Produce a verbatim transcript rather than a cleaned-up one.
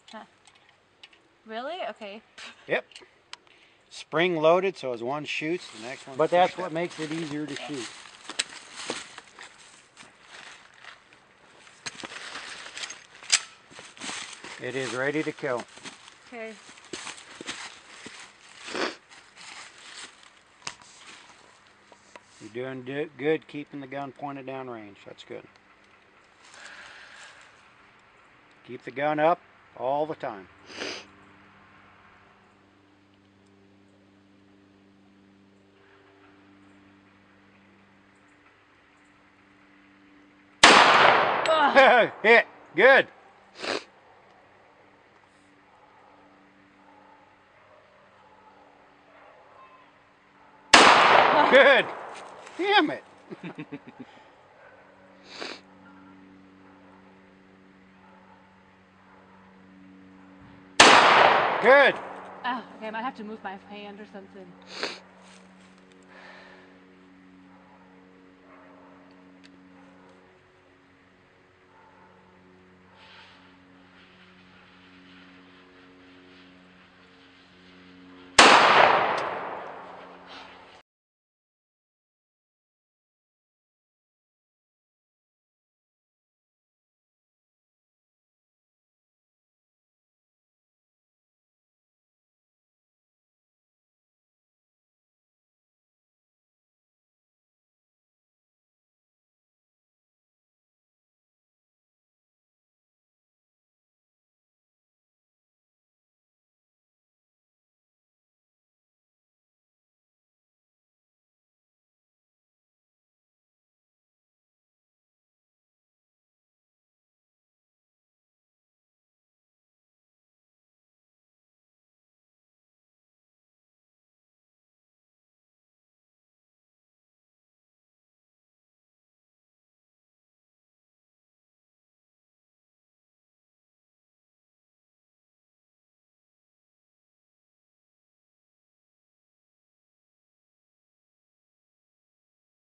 Huh. Really? Okay. Yep. Spring loaded, so as one shoots, the next one. But that's what makes it easier to shoot. It is ready to kill. Okay. You're doing do good keeping the gun pointed down range. That's good. Keep the gun up all the time. Hit. Good. Good. Damn it. Good. Oh, okay, I might have to move my hand or something.